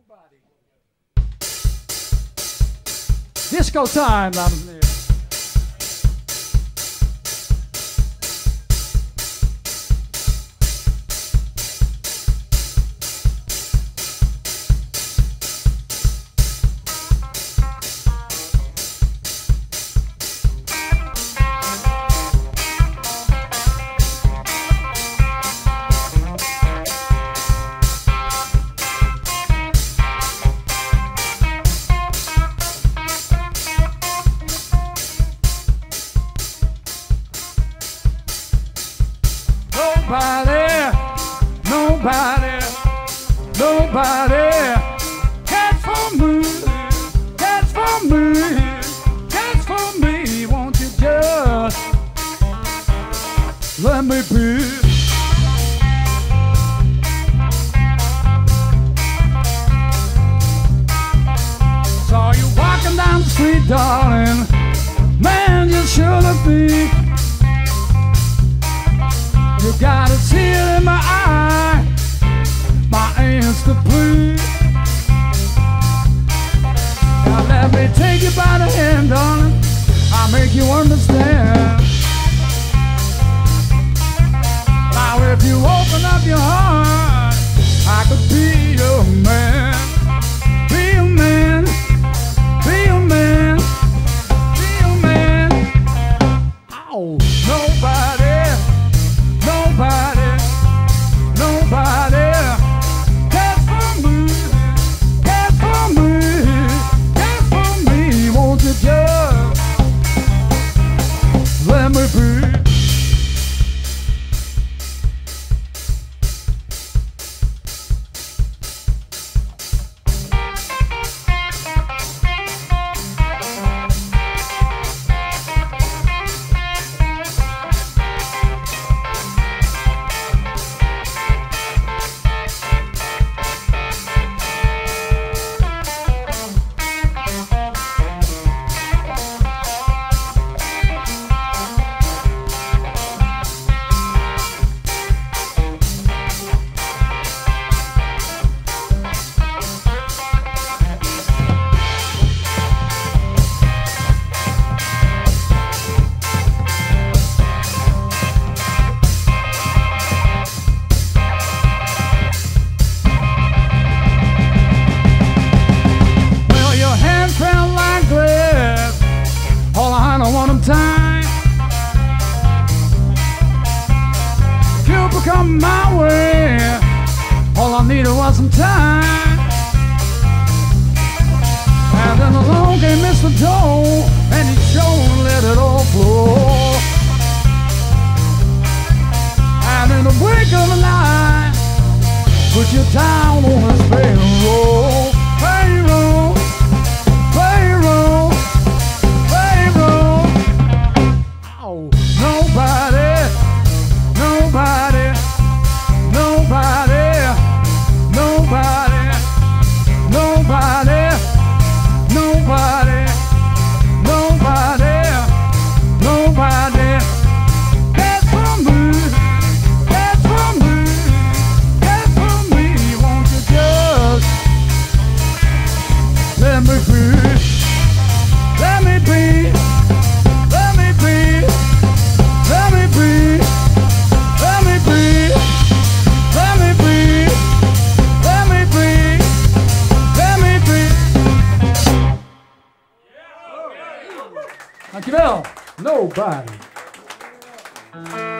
Disco time, dames en heren. Let me be. Saw you walking down the street, darling. Man, you should have been. You gotta see it in my eye. My hands to plead. Now let me take you by the hand, darling. I'll make you understand. Now if you open up your heart, I could be your man. Be a man. Be a man. Be a man. Ow. Nobody, nobody, nobody cares for me, cares for me, cares for me. Won't you just let me be? Come my way, all I needed was some time. And then along came Mr. Joe, and he sure let it all flow. And in the wake of the night, put you down on his payroll, payroll, payroll, payroll. Ow, nobody, nobody. Nobody, nobody, nobody, nobody, nobody, nobody cares for me, cares for me, cares for me. Won't you just let me be, let me be, let me be, let me be, let me be. Let me be, let me be, let me be. Dankjewel. Nobody.